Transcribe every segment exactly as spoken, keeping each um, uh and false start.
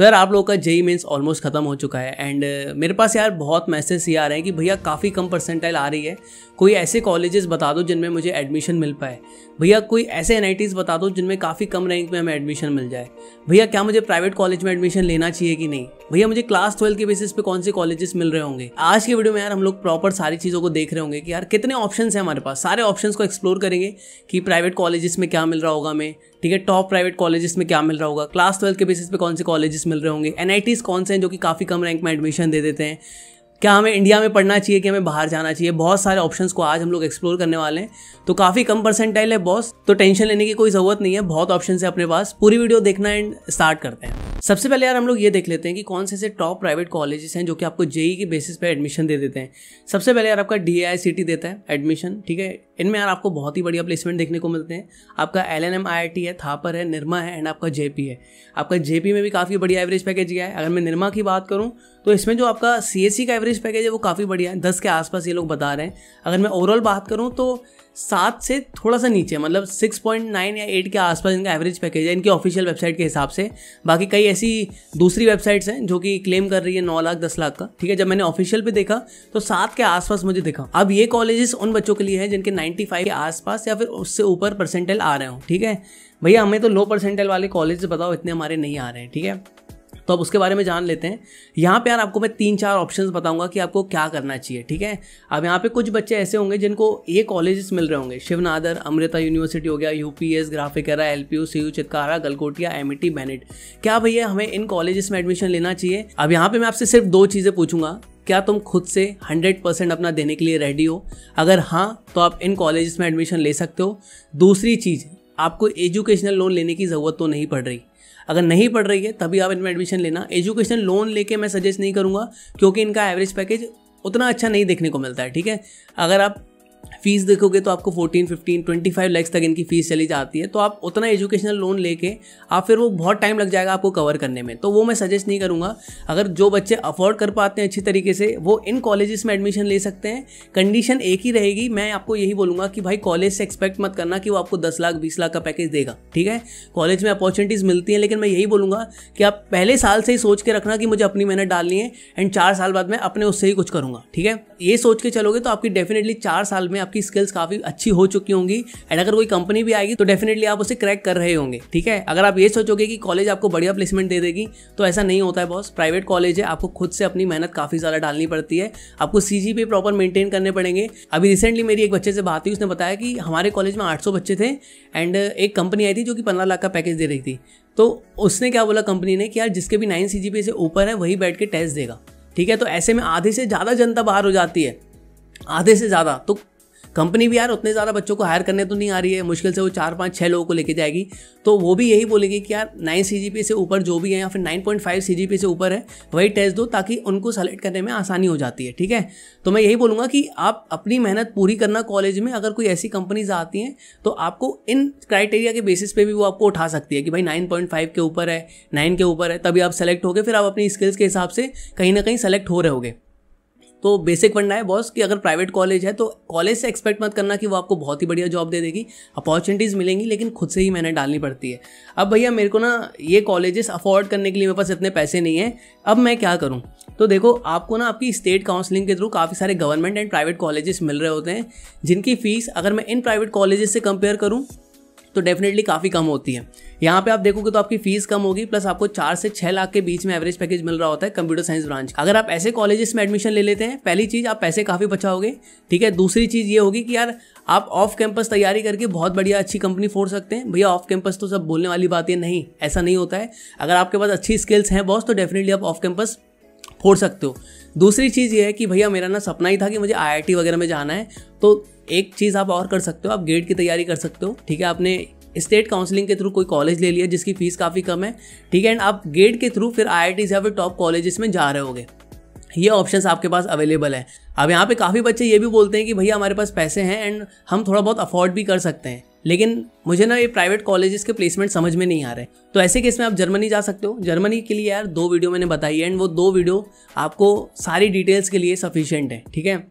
तो यार आप लोगों का जेई मेंस ऑलमोस्ट खत्म हो चुका है एंड uh, मेरे पास यार बहुत मैसेज ये आ रहे हैं कि भैया काफ़ी कम परसेंटाइल आ रही है, कोई ऐसे कॉलेजेस बता दो जिनमें मुझे एडमिशन मिल पाए। भैया कोई ऐसे एनआईटीज़ बता दो जिनमें काफ़ी कम रैंक में हमें एडमिशन मिल जाए। भैया क्या मुझे प्राइवेट कॉलेज में एडमिशन लेना चाहिए कि नहीं। भैया मुझे क्लास ट्वेल्थ के बेसिस पे कौन से कॉलेजेस मिल रहे होंगे। आज की वीडियो में यार हम लोग प्रॉपर सारी चीज़ों को देख रहे होंगे कि यार कितने ऑप्शंस हैं हमारे पास। सारे ऑप्शंस को एक्सप्लोर करेंगे कि प्राइवेट कॉलेजेस में क्या मिल रहा होगा हमें, ठीक है, टॉप प्राइवेट कॉलेजेस में क्या मिल रहा होगा, क्लास ट्वेल्थ के बेसिस पे कौन से कॉलेजेस मिल रहे होंगे, एनआईटीज़ कौन से हैं जो कि काफ़ी कम रैंक में एडमिशन दे देते हैं, क्या हमें इंडिया में पढ़ना चाहिए कि हमें बाहर जाना चाहिए। बहुत सारे ऑप्शंस को आज हम लोग एक्सप्लोर करने वाले हैं। तो काफ़ी कम परसेंटाइल है बॉस, तो टेंशन लेने की कोई ज़रूरत नहीं है, बहुत ऑप्शन है अपने पास। पूरी वीडियो देखना एंड स्टार्ट करते हैं। सबसे पहले यार हम लोग ये देख लेते हैं कि कौन से ऐसे टॉप प्राइवेट कॉलेजेस हैं जो कि आपको जेई के बेसिस पे एडमिशन दे देते हैं। सबसे पहले यार आपका डीआईसीटी देता है एडमिशन, ठीक है। इनमें यार आपको बहुत ही बढ़िया प्लेसमेंट देखने को मिलते हैं। आपका एलएनएम आईआईटी है, थापर है, निरमा है एंड आपका जेपी है। आपका जेपी में भी काफ़ी बढ़िया एवरेज पैकेज गया है। अगर मैं निरमा की बात करूँ तो इसमें जो आपका सीएससी का एवरेज पैकेज है वो काफ़ी बढ़िया है, दस के आसपास ये लोग बता रहे हैं। अगर मैं ओवरऑल बात करूँ तो सात से थोड़ा सा नीचे, मतलब सिक्स पॉइंट नाइन या एट के आसपास इनका एवरेज पैकेज है इनकी ऑफिशियल वेबसाइट के हिसाब से। बाकी कई ऐसी दूसरी वेबसाइट्स हैं जो कि क्लेम कर रही है नौ लाख दस लाख का, ठीक है। जब मैंने ऑफिशियल पे देखा तो सात के आसपास मुझे दिखा। अब ये कॉलेजेस उन बच्चों के लिए है जिनके नाइन्टी फाइव के आसपास या फिर उससे ऊपर परसेंटाइल आ रहे हो, ठीक है। भैया हमें तो लो परसेंटाइल वाले कॉलेज बताओ, इतने हमारे नहीं आ रहे हैं, ठीक है। तो अब उसके बारे में जान लेते हैं। यहाँ पे यार आपको मैं तीन चार ऑप्शंस बताऊंगा कि आपको क्या करना चाहिए, ठीक है। अब यहाँ पे कुछ बच्चे ऐसे होंगे जिनको ये कॉलेजेस मिल रहे होंगे, शिवनादर, अमृता यूनिवर्सिटी हो गया, UPS, Graphic Era, LPU, CU Chitkara, Galgotias, Amity, Bennett. क्या भैया हमें इन कॉलेजेस में एडमिशन लेना चाहिए। अब यहाँ पे मैं आपसे सिर्फ दो चीज़ें पूछूंगा, क्या तुम खुद से हंड्रेड परसेंट अपना देने के लिए रेडी हो। अगर हाँ तो आप इन कॉलेजेस में एडमिशन ले सकते हो। दूसरी चीज़, आपको एजुकेशनल लोन लेने की ज़रूरत तो नहीं पड़ रही। अगर नहीं पड़ रही है तभी आप इनमें एडमिशन लेना। एजुकेशन लोन लेके मैं सजेस्ट नहीं करूंगा क्योंकि इनका एवरेज पैकेज उतना अच्छा नहीं देखने को मिलता है, ठीक है। अगर आप फीस देखोगे तो आपको fourteen fifteen twenty five lakhs तक इनकी फीस चली जाती है। तो आप उतना एजुकेशनल लोन लेके आप फिर वो बहुत टाइम लग जाएगा आपको कवर करने में, तो वो मैं सजेस्ट नहीं करूँगा। अगर जो बच्चे अफोर्ड कर पाते हैं अच्छी तरीके से वो इन कॉलेजेस में एडमिशन ले सकते हैं। कंडीशन एक ही रहेगी, मैं आपको यही बोलूँगा कि भाई कॉलेज से एक्सपेक्ट मत करना कि वो आपको दस लाख बीस लाख का पैकेज देगा, ठीक है। कॉलेज में अपॉर्चुनिटीज़ मिलती हैं, लेकिन मैं यही बोलूँगा कि आप पहले साल से ही सोच के रखना कि मुझे अपनी मेहनत डालनी है एंड चार साल बाद मैं अपने उससे ही कुछ करूँगा, ठीक है। ये सोच के चलोगे तो आपकी डेफिनेटली चार साल में आपकी स्किल्स काफ़ी अच्छी हो चुकी होंगी एंड अगर कोई कंपनी भी आएगी तो डेफिनेटली आप उसे क्रैक कर रहे होंगे, ठीक है। अगर आप ये सोचोगे कि कॉलेज आपको बढ़िया प्लेसमेंट दे देगी तो ऐसा नहीं होता है बॉस। प्राइवेट कॉलेज है, आपको खुद से अपनी मेहनत काफ़ी ज़्यादा डालनी पड़ती है, आपको सीजीपीए प्रॉपर मेंटेन करने पड़ेंगे। अभी रिसेंटली मेरी एक बच्चे से बात हुई, उसने बताया कि हमारे कॉलेज में आठ सौ बच्चे थे एंड एक कंपनी आई थी जो कि पंद्रह लाख का पैकेज दे रही थी। तो उसने क्या बोला कंपनी ने कि यार जिसके भी नाइन सीजीपीए से ऊपर है वही बैठ के टेस्ट देगा, ठीक है। तो ऐसे में आधे से ज़्यादा जनता बाहर हो जाती है, आधे से ज़्यादा। तो कंपनी भी यार उतने ज़्यादा बच्चों को हायर करने तो नहीं आ रही है, मुश्किल से वो चार पाँच छः लोगों को लेके जाएगी। तो वो भी यही बोलेगी कि यार नाइन सीजीपीए से ऊपर जो भी है या फिर नाइन पॉइंट फाइव सीजीपीए से ऊपर है वही टेस्ट दो, ताकि उनको सेलेक्ट करने में आसानी हो जाती है, ठीक है। तो मैं यही बोलूँगा कि आप अपनी मेहनत पूरी करना कॉलेज में। अगर कोई ऐसी कंपनीज आती हैं तो आपको इन क्राइटेरिया के बेसिस पे भी वो आपको उठा सकती है कि भाई नाइन पॉइंट फाइव के ऊपर है, नाइन के ऊपर है, तभी आप सेलेक्ट होगे, फिर आप अपनी स्किल्स के हिसाब से कहीं ना कहीं सेलेक्ट हो रहे होगे। तो बेसिक फंडा है बॉस कि अगर प्राइवेट कॉलेज है तो कॉलेज से एक्सपेक्ट मत करना कि वो आपको बहुत ही बढ़िया जॉब दे देगी। अपॉर्चुनिटीज़ मिलेंगी लेकिन खुद से ही मेहनत डालनी पड़ती है। अब भैया मेरे को ना ये कॉलेजेस अफोर्ड करने के लिए मेरे पास इतने पैसे नहीं है, अब मैं क्या करूँ। तो देखो आपको ना आपकी स्टेट काउंसलिंग के थ्रू काफ़ी सारे गवर्नमेंट एंड प्राइवेट कॉलेजेस मिल रहे होते हैं जिनकी फ़ीस अगर मैं इन प्राइवेट कॉलेजेस से कंपेयर करूँ तो डेफिनेटली काफ़ी कम होती है। यहाँ पे आप देखोगे तो आपकी फीस कम होगी, प्लस आपको चार से छः लाख के बीच में एवरेज पैकेज मिल रहा होता है कंप्यूटर साइंस ब्रांच। अगर आप ऐसे कॉलेजेस में एडमिशन ले लेते हैं, पहली चीज़ आप पैसे काफ़ी बचाओगे, ठीक है। दूसरी चीज़ ये होगी कि यार आप ऑफ कैंपस तैयारी करके बहुत बढ़िया अच्छी कंपनी फोड़ सकते हैं। भैया ऑफ कैंपस तो सब बोलने वाली बात है, नहीं ऐसा नहीं होता है। अगर आपके पास अच्छी स्किल्स हैं बॉस तो डेफिनेटली आप ऑफ कैंपस फोड़ सकते हो। दूसरी चीज़ ये है कि भैया मेरा ना सपना ही था कि मुझे आईआईटी वगैरह में जाना है, तो एक चीज़ आप और कर सकते हो, आप गेट की तैयारी कर सकते हो, ठीक है। आपने स्टेट काउंसलिंग के थ्रू कोई कॉलेज ले लिया जिसकी फीस काफ़ी कम है, ठीक है, एंड आप गेट के थ्रू फिर आईआईटी या फिर टॉप कॉलेजेस में जा रहे होगे। ये ऑप्शंस आपके पास अवेलेबल है। अब यहाँ पे काफ़ी बच्चे ये भी बोलते हैं कि भैया हमारे पास पैसे हैं एंड हम थोड़ा बहुत अफोर्ड भी कर सकते हैं, लेकिन मुझे ना ये प्राइवेट कॉलेजेस के प्लेसमेंट समझ में नहीं आ रहे। तो ऐसे केस में आप जर्मनी जा सकते हो। जर्मनी के लिए यार दो वीडियो मैंने बताई है एंड वो दो वीडियो आपको सारी डिटेल्स के लिए सफिशिएंट है, ठीक है।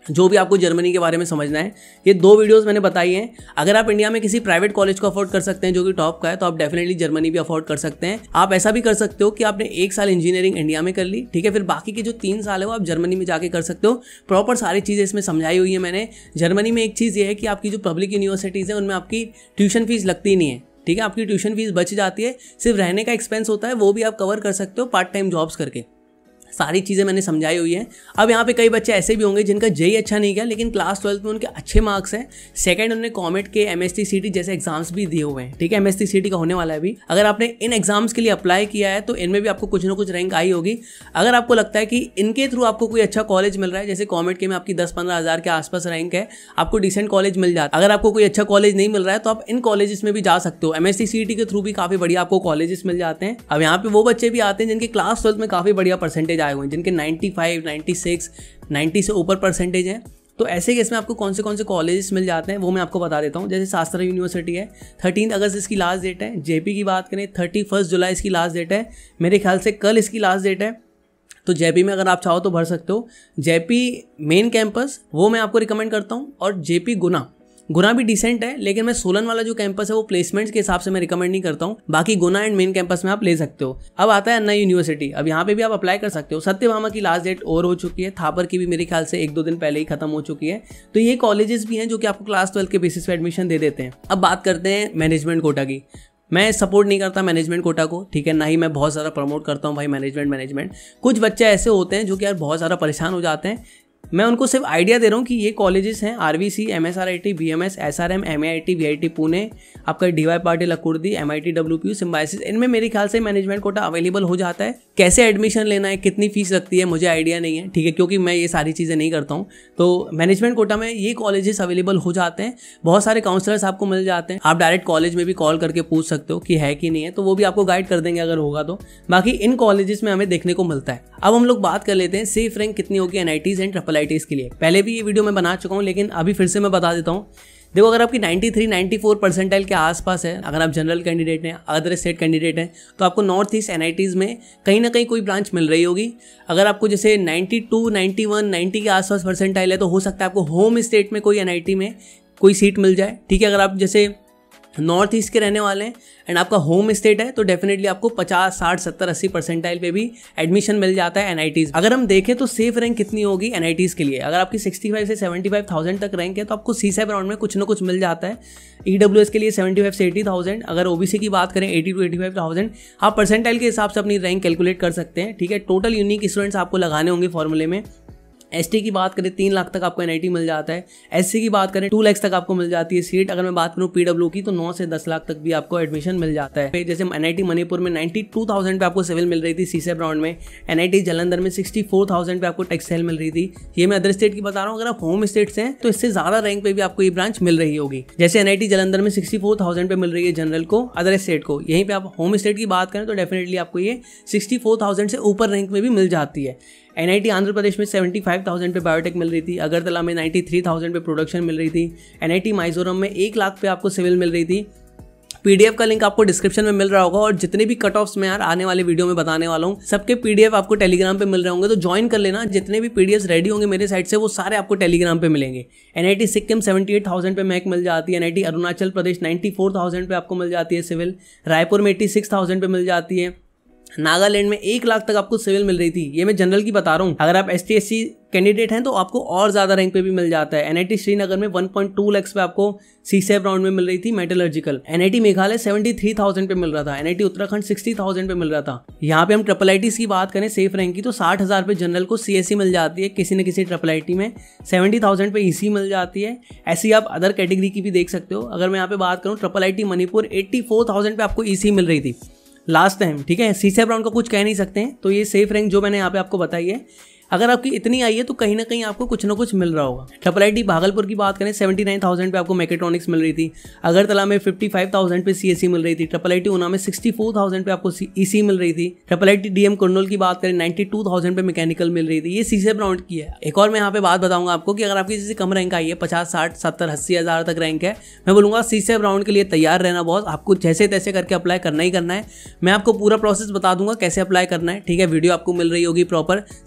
जो भी आपको जर्मनी के बारे में समझना है, ये दो वीडियोस मैंने बताई हैं। अगर आप इंडिया में किसी प्राइवेट कॉलेज को अफोर्ड कर सकते हैं जो कि टॉप का है, तो आप डेफिनेटली जर्मनी भी अफोर्ड कर सकते हैं। आप ऐसा भी कर सकते हो कि आपने एक साल इंजीनियरिंग इंडिया में कर ली, ठीक है, फिर बाकी के जो तीन साल है वो आप जर्मनी में जाके कर सकते हो। प्रॉपर सारी चीज़ें इसमें समझाई हुई है मैंने। जर्मनी में एक चीज़ ये है कि आपकी जो पब्लिक यूनिवर्सिटीज़ है उनमें आपकी ट्यूशन फीस लगती नहीं है, ठीक है, आपकी ट्यूशन फीस बच जाती है, सिर्फ रहने का एक्सपेंस होता है, वो भी आप कवर कर सकते हो पार्ट टाइम जॉब्स करके। सारी चीज़ें मैंने समझाई हुई हैं। अब यहाँ पे कई बच्चे ऐसे भी होंगे जिनका जेई अच्छा नहीं गया लेकिन क्लास ट्वेल्थ में उनके अच्छे मार्क्स हैं। सेकंड, उन्होंने कॉमेट के एमएसटी सीटी जैसे एग्जाम्स भी दिए हुए हैं, ठीक है, एमएसटी सीटी का होने वाला है अभी। अगर आपने इन एग्जाम्स के लिए अप्लाई किया है तो इनमें भी आपको कुछ ना कुछ रैंक आई होगी। अगर आपको लगता है कि इनके थ्रू आपको कोई अच्छा कॉलेज मिल रहा है, जैसे कॉमेट के में आपकी दस पंद्रह हज़ार के आसपास रैंक है, आपको डिसेंट कॉलेज मिल जाता है। अगर आपको कोई अच्छा कॉलेज नहीं मिल रहा है तो आप इन कॉलेजेस में भी जा सकते हो। एमएसटी सीटी के थ्रू भी काफ़ी बढ़िया आपको कॉलेजेस मिल जाते हैं। अब यहाँ पे वो बच्चे भी आते हैं जिनके क्लास ट्वेल्थ में काफ़ी बढ़िया परसेंटेज आए हुए हैं, जिनके ninety five, ninety six, ninety से ऊपर परसेंटेज है। तो ऐसे केस में आपको कौन से कौन से कॉलेजेस मिल जाते हैं वो मैं आपको बता देता हूँ। जैसे शास्त्रा यूनिवर्सिटी है, थर्टीन अगस्त इसकी लास्ट डेट है। जेपी की बात करें, थर्टी फर्स्ट जुलाई इसकी लास्ट डेट है। मेरे ख्याल से कल इसकी लास्ट डेट है। तो जेपी में अगर आप चाहो तो भर सकते हो। जेपी मेन कैंपस वो मैं आपको रिकमेंड करता हूँ, और जेपी गुना गुना भी डिसेंट है, लेकिन मैं सोलन वाला जो कैंपस है वो प्लेसमेंट्स के हिसाब से मैं रिकमेंड नहीं करता हूँ। बाकी गुना एंड मेन कैंपस में आप ले सकते हो। अब आता है अन्ना यूनिवर्सिटी। अब यहाँ पे भी आप अप्लाई कर सकते हो। सत्यभामा की लास्ट डेट और हो चुकी है, थापर की भी मेरे ख्याल से एक दो दिन पहले ही खत्म हो चुकी है। तो ये कॉलेजेस भी हैं जो कि आपको क्लास ट्वेल्थ के बेसिस पे एडमिशन दे देते हैं। अब बात करते हैं मैनेजमेंट कोटा की। मैं सपोर्ट नहीं करता मैनेजमेंट कोटा को, ठीक है, ना ही मैं बहुत ज़्यादा प्रमोट करता हूँ भाई मैनेजमेंट मैनेजमेंट कुछ बच्चे ऐसे होते हैं जो कि यार बहुत ज़्यादा परेशान हो जाते हैं। मैं उनको सिर्फ आइडिया दे रहा हूँ कि ये कॉलेजेस हैं RVC, MSRIT, BMS, SRM, MAIT, VIT Pune, आपका DY Patil Akurdi, MIT WPU, Symbiosis, इनमें मेरे ख्याल से मैनेजमेंट कोटा अवेलेबल हो जाता है। कैसे एडमिशन लेना है, कितनी फीस लगती है, मुझे आइडिया नहीं है, ठीक है, क्योंकि मैं ये सारी चीज़ें नहीं करता हूँ। तो मैनेजमेंट कोटा में ये कॉलेजेस अवेलेबल हो जाते हैं। बहुत सारे काउंसलर्स आपको मिल जाते हैं। आप डायरेक्ट कॉलेज में भी कॉल करके पूछ सकते हो कि है कि नहीं है, तो वो भी आपको गाइड कर देंगे अगर होगा तो। बाकी इन कॉलेजेस में हमें देखने को मिलता है। अब हम लोग बात कर लेते हैं सेफ रैंक कितनी होगी एनआईटीज एंड ट्रिपल आईटीज के लिए। पहले भी ये वीडियो मैं बना चुका हूँ लेकिन अभी फिर से मैं बता देता हूँ। देखो, अगर आपकी तिरानवे, चौरानवे परसेंटाइल के आसपास है, अगर आप जनरल कैंडिडेट हैं, अदर स्टेट कैंडिडेट हैं, तो आपको नॉर्थ ईस्ट एनआईटीज़ में कहीं ना कहीं कोई ब्रांच मिल रही होगी। अगर आपको जैसे बानवे, इक्यानवे, नब्बे के आसपास परसेंटाइल है तो हो सकता है आपको होम स्टेट में कोई एनआईटी में कोई सीट मिल जाए, ठीक है। अगर आप जैसे नॉर्थ ईस्ट के रहने वाले हैं एंड आपका होम स्टेट है तो डेफिनेटली आपको पचास, साठ, सत्तर, अस्सी परसेंटाइल पे भी एडमिशन मिल जाता है एनआईटीज़। अगर हम देखें तो सेफ रैंक कितनी होगी एनआईटीज़ के लिए, अगर आपकी पैंसठ से पचहत्तर हज़ार तक रैंक है तो आपको सी सेप राउंड में कुछ ना कुछ मिल जाता है। ईडब्ल्यूएस के लिए पचहत्तर से अस्सी हज़ार, अगर ओबीसी की बात करें अस्सी टू पचासी हज़ार। आप परसेंटाइल के हिसाब से अपनी रैंक कैलकुलेट कर सकते हैं, ठीक है। टोटल यूनिक स्टूडेंट्स आपको लगाने होंगे फॉर्मूले में। एसटी की बात करें तीन लाख तक आपको एनआईटी मिल जाता है। एससी की बात करें टू लाख तक आपको मिल जाती है सीट। अगर मैं बात करूं पीडब्ल्यू की तो नौ से दस लाख तक भी आपको एडमिशन मिल जाता है। जैसे एनआईटी मणिपुर में बानवे हज़ार पे आपको सिविल मिल रही थी सीसेप राउंड में। एनआईटी जालंधर में चौंसठ हज़ार पे आपको टेक्सटाइल मिल रही थी। ये मैं अदर स्टेट की बता रहा हूँ। अगर आप होम स्टेट से हैं तो इससे ज्यादा रैंक पे भी आपको ये ब्रांच मिल रही होगी। जैसे एनआईटी जालंधर में चौंसठ हज़ार पे मिल रही है जनरल को, अदर स्टेट को। यहीं पे आप होम स्टेट की बात करें तो डेफिनेटली आपको ये चौंसठ हज़ार से ऊपर रैंक में भी मिल जाती है। एनआईटी आंध्र प्रदेश में पचहत्तर हज़ार पे बायोटेक मिल रही थी। अगरतला में तिरानवे हज़ार पे प्रोडक्शन मिल रही थी। एनआईटी मिजोरम में एक लाख पे आपको सिविल मिल रही थी। पीडीएफ का लिंक आपको डिस्क्रिप्शन में मिल रहा होगा, और जितने भी कट ऑफ्स में यार आने वाले वीडियो में बताने वाला हूँ सबके पीडीएफ आपको टेलीग्राम पे मिल रहे होंगे, तो ज्वाइन कर लेना। जितने भी पीडीएफ रेडी होंगे मेरे साइड से वो सारे आपको टेलीग्राम पे मिलेंगे। एनआईटी सिक्किम अठहत्तर हज़ार पे मैक मिल जाती है। एनआईटी अरुणाचल प्रदेश चौरानवे हज़ार पे आपको मिल जाती है सिविल। रायपुर में छियासी हज़ार पे मिल जाती है। नागालैंड में एक लाख तक आपको सिविल मिल रही थी। ये मैं जनरल की बता रहा हूँ। अगर आप S T S C candidate हैं तो आपको और ज्यादा रैंक पे भी मिल जाता है। एनआईटी श्रीनगर में वन पॉइंट टू लाख पे आपको सीसेप राउंड में मिल रही थी मेटलर्जिकल। एनआईटी मेघालय तिहत्तर हज़ार पे मिल रहा था। एनआईटी उत्तराखंड साठ हज़ार पे मिल रहा था। यहाँ पे हम ट्रिपल आईटीज की बात करें सेफ रैंक की तो साठ हज़ार पे जनरल को सीएससी मिल जाती है किसी न किसी ट्रिपल आईटी में। सत्तर हज़ार पे ईसी मिल जाती है। ऐसी आप अदर कैटेगरी की भी देख सकते हो। अगर मैं यहाँ पे बात करूँ ट्रिपल आईटी मणिपुर चौरासी हज़ार पे आपको ईसी मिल रही थी लास्ट टाइम, ठीक है। सीसेप राउंड का कुछ कह नहीं सकते हैं। तो ये सेफ रैंक जो मैंने यहाँ पे आपको बताई है, अगर आपकी इतनी आई है तो कहीं ना कहीं आपको कुछ ना कुछ मिल रहा होगा। ट्रिपल आईटी भागलपुर की बात करें उन्यासी हज़ार पे आपको मैकेट्रॉनिक्स मिल रही थी। अगरतला में पचपन हज़ार पे सीएससी मिल रही थी। ट्रिपल आईटी ऊना में चौंसठ हज़ार पे आपको ईसी मिल रही थी। ट्रिपल आईटी डीएम कुर्नूल की बात करें बानवे हज़ार पे मैकेनिकल मिल रही थी। ये सीसेप राउंड की है। एक और मैं यहाँ पे बात बताऊंगा आपको कि अगर आपकी जैसे कम रैंक आई है, पचास, साठ, सत्तर, अस्सी हज़ार तक रैंक है, मैं बोलूँगा सीसेप राउंड के लिए तैयार रहना बॉस। आपको जैसे तैसे करके अप्लाई करना ही करना है। मैं आपको पूरा प्रोसेस बता दूंगा कैसे अप्लाई करना है, ठीक है। वीडियो आपको मिल रही होगी प्रॉपर। सब्सक्राइब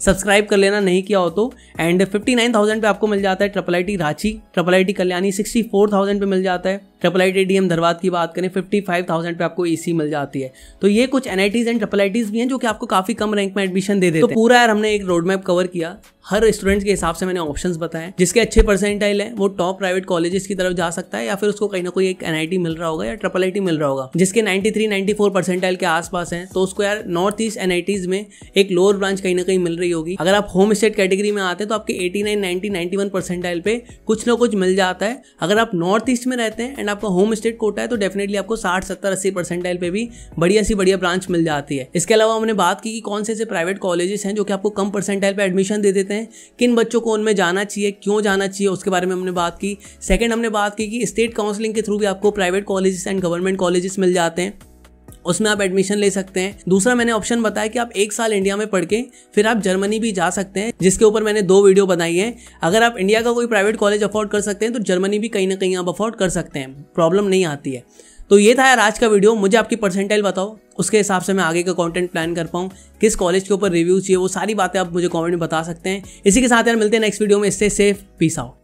कर लेना नहीं किया हो तो। एंड फिफ्टी नाइन थाउजेंड पे आपको मिल जाता है triple I T Ranchi, triple I T Kalyani sixty four thousand पे मिल जाता है। Triple I T D M Dhanbad की बात करें फिफ्टी फाइव थाउजेंड पे आपको ईसी मिल जाती है। तो ये कुछ एनआईटीज एंड ट्रिपल आईटीज भी हैं जो कि आपको काफी कम रैंक में एडमिशन दे देते हैं। तो पूरा यार हमने एक रोड मैप कवर किया, हर स्टूडेंट्स के हिसाब से मैंने ऑप्शंस बताए। जिसके अच्छे परसेंटाइल है वो टॉप प्राइवेट कॉलेजेस की तरफ जा सकता है, या फिर उसको कहीं ना कोई एक एनआईटी मिल रहा होगा या ट्रिपल आईटी मिल रहा होगा। जिसके ninety three ninety four percentile के आसपास हैं तो उसको यार नॉर्थ ईस्ट एनआईटीज में एक लोअर ब्रांच कहीं ना कहीं मिल रही होगी। अगर आप होम स्टेट कैटेगरी में आते हैं तो आपके eighty nine ninety ninety one percentile पे कुछ ना कुछ मिल जाता है। अगर आप नॉर्थ ईस्ट में रहते हैं एंड आपका होम स्टेट कोटा है तो डेफिनेटली आपको साठ सत्तर अस्सी परसेंटाइल पे भी बढ़िया सी बढ़िया ब्रांच मिल जाती है। इसके अलावा हमने बात की कि कौन से ऐसे प्राइवेट कॉलेजेस हैं जो कि आपको कम परसेंटाइल पे एडमिशन दे देते हैं, किन बच्चों को उनमें जाना चाहिए, क्यों जाना चाहिए, उसके बारे में हमने बात की। सेकंड हमने बात की कि स्टेट काउंसलिंग के थ्रू भी आपको private colleges and government colleges मिल जाते हैं, उसमें आप एडमिशन ले सकते हैं। दूसरा मैंने ऑप्शन बताया कि आप एक साल इंडिया में पढ़ के फिर आप जर्मनी भी जा सकते हैं, जिसके ऊपर मैंने दो वीडियो बनाई है। अगर आप इंडिया का कोई प्राइवेट कॉलेज अफोर्ड कर सकते हैं तो जर्मनी भी कहीं ना कहीं आप अफोर्ड कर सकते हैं, प्रॉब्लम नहीं आती है। तो ये था यार आज का वीडियो। मुझे आपकी परसेंटाइल बताओ, उसके हिसाब से मैं आगे का कंटेंट प्लान कर पाऊँ, किस कॉलेज के ऊपर रिव्यू चाहिए, वो सारी बातें आप मुझे कमेंट में बता सकते हैं। इसी के साथ यार मिलते हैं नेक्स्ट वीडियो में। Stay safe, peace out.